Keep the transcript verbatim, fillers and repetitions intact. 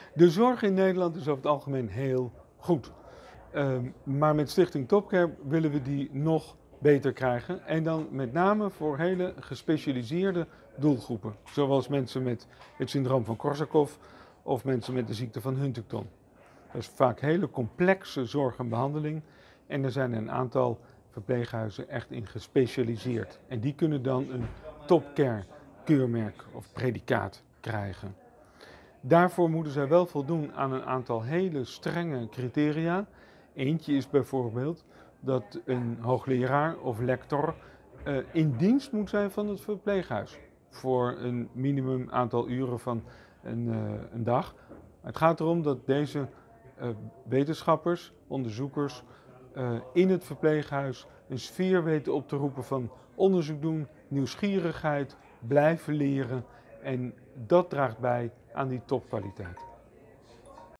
De zorg in Nederland is over het algemeen heel goed. Uh, maar met Stichting Topcare willen we die nog beter krijgen. En dan met name voor hele gespecialiseerde doelgroepen. Zoals mensen met het syndroom van Korsakoff of mensen met de ziekte van Huntington. Dat is vaak hele complexe zorg en behandeling. En er zijn een aantal verpleeghuizen echt in gespecialiseerd. En die kunnen dan een Topcare keurmerk of predicaat krijgen. Daarvoor moeten zij wel voldoen aan een aantal hele strenge criteria. Eentje is bijvoorbeeld dat een hoogleraar of lector uh, in dienst moet zijn van het verpleeghuis. Voor een minimum aantal uren van een, uh, een dag. Het gaat erom dat deze uh, wetenschappers, onderzoekers uh, in het verpleeghuis een sfeer weten op te roepen van onderzoek doen, nieuwsgierigheid, blijven leren. En dat draagt bij aan die topkwaliteit.